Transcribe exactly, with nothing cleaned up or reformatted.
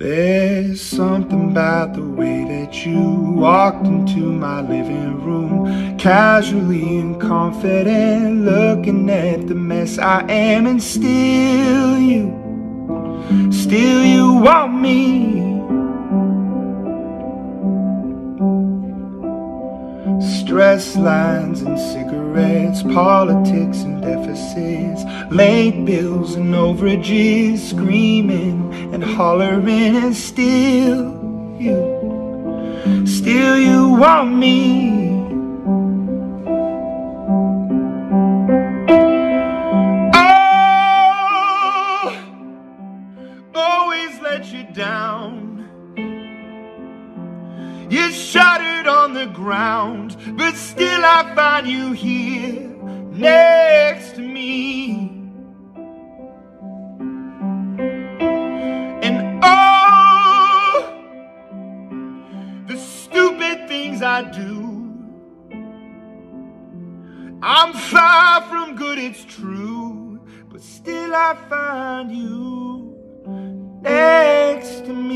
There's something about the way that you walked into my living room, casually and confident, looking at the mess I am, and still you, still you want me. Stress lines and cigarettes, politics and deficits, late bills and overages, screaming and hollering, and still you, still you want me. Oh, always let you down. You shattered on the ground, but still I find you here next to me. And oh, the stupid things I do, I'm far from good, it's true, but still I find you next to me.